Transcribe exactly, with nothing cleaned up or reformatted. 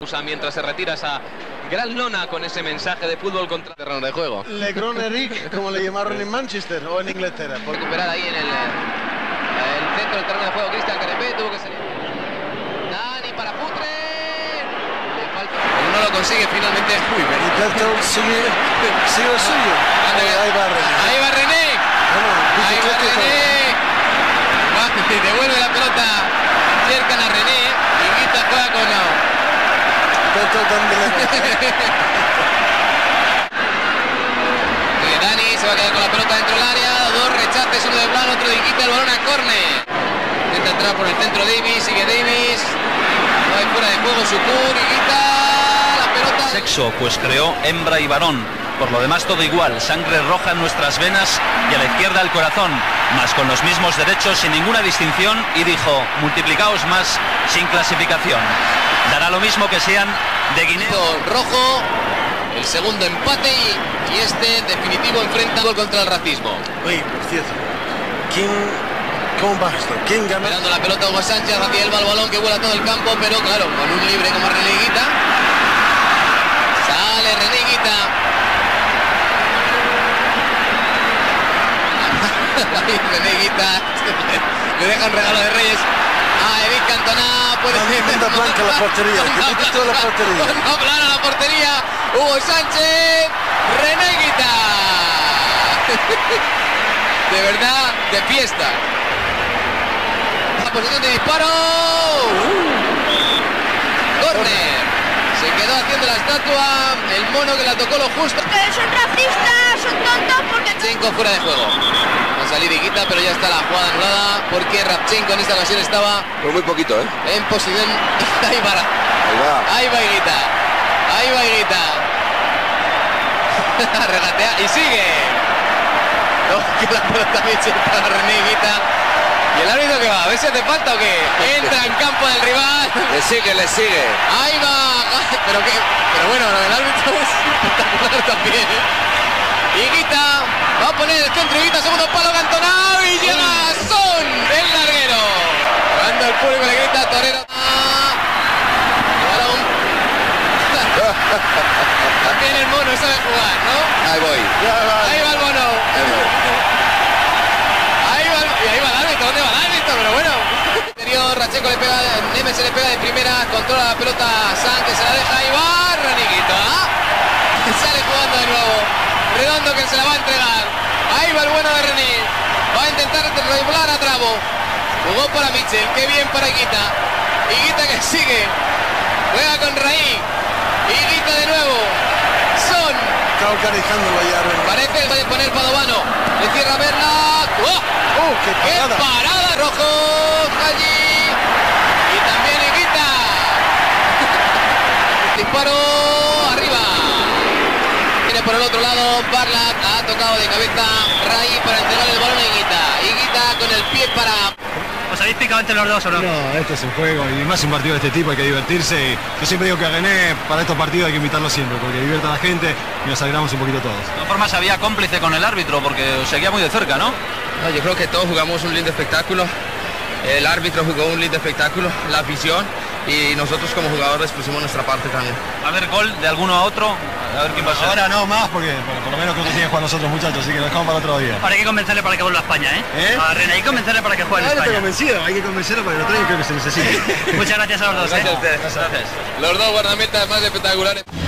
Mientras se retira esa gran lona con ese mensaje de fútbol contra el terreno de juego. Le Grand Eric, como le llamaron en Manchester o en Inglaterra. Por recuperar ahí en el, el centro del terreno de juego Cristian Carepé, tuvo que salir. Dani para Putre. Le falta. Pero no lo consigue finalmente. Uy, y Bertol sigue, sigue lo suyo. Ahí va René. Ahí va René. Bueno, ahí va René. Va, devuelve la pelota. Cercan a René. Y Guita juega con no. Dani se va a quedar con la pelota dentro del área, dos rechaces, uno de Blanc, otro de Higuita, el balón a córner. Intenta entrar por el centro Davis, sigue Davis, no hay fuera de juego Sukur, Higuita, la pelota. Sexo, pues creó hembra y varón, por lo demás todo igual, sangre roja en nuestras venas y a la izquierda el corazón, más con los mismos derechos sin ninguna distinción, y dijo, multiplicaos más sin clasificación. Dará lo mismo que sean de Guinea. Rojo, el segundo empate y, y este definitivo enfrenta contra el racismo. Oye, por cierto, ¿quién, cómo va esto? ¿Quién gana? Esperando la pelota Hugo Sánchez, hacia el balón que vuela todo el campo, pero claro, con un libre como René Higuita. Sale René Higuita. René Higuita. Le dejan regalo de Reyes. Ah, Eric Cantona puede ser. Manda blanca la portería, que quitó la portería. No, plana la portería. Hugo Sánchez, René Higuita. De verdad, de fiesta. La posición de disparo. Córner. Se quedó haciendo la estatua. El mono que la tocó lo justo. Ustedes son racistas, son tontos porque... Rabchenko fuera de juego. Va a salir Higuita, pero ya está la jugada anulada porque Rabchenko en esta ocasión estaba... Por muy poquito, ¿eh? En posición... Ahí va. Ahí va. Ahí va Higuita. Ahí va Higuita. Regatea y sigue. No, que la pelota bien para René Higuita. ¿Y el árbitro que va? A ver si hace falta o qué. Entra en campo del rival. Le sigue, le sigue. Ahí va. Pero qué. Pero bueno, el árbitro es espectacular también, ¿eh? Higuita va a poner el centro. Higuita, segundo palo, Cantona. Y llega Son, el larguero. Cuando el público le grita a Torero. También el mono sabe jugar, ¿no? Ahí voy. Ahí va el mono. Ahí voy. Ahí va el... Y ahí va el árbitro. ¿Dónde va el árbitro? Pero bueno. Interior, Rabchenko le pega, Nemes se le pega de primera, controla la pelota San, que se la deja. Ahí va René Higuita. Sale jugando de nuevo. Redondo que se la va a entregar. Ahí va el bueno de René. Va a intentar regular a Trabo. Jugó para Michel. Qué bien para Higuita. Higuita que sigue. Juega con Raí. Higuita de nuevo. Son. Está organizándolo ya, René. Parece el de poner Padovano. Le cierra Berla. ¡Oh! ¡Oh, qué parada! ¡Qué parada! Rojo allí. Y también Higuita. Disparo arriba. Viene por el otro lado. Barlat ha tocado de cabeza Raí para entregar el balón a Higuita. Higuita con el pie para... ¿Os habéis picado entre los dos o no? No, este es un juego y más un partido de este tipo hay que divertirse. Y yo siempre digo que a René para estos partidos hay que invitarlo siempre porque divierte a la gente y nos alegramos un poquito todos. De todas formas había cómplice con el árbitro porque os seguía muy de cerca, ¿no? No, yo creo que todos jugamos un lindo espectáculo. El árbitro jugó un lindo espectáculo, la afición y nosotros como jugadores pusimos nuestra parte también. A ver, gol de alguno a otro, a ver quién va a ser. Ahora no más porque bueno, por lo menos creo que tienen que jugar nosotros muchachos, así que lo dejamos para otro día. Ahora hay que convencerle para que vuelva a España, ¿eh? ¿Eh? A René hay que convencerle para que juegue en Ah, no te España. convencido, hay que convencerlo para que lo traiga y creo que se necesita. Muchas gracias a los dos, ¿eh? Gracias a ustedes. Los dos guardametas más espectaculares.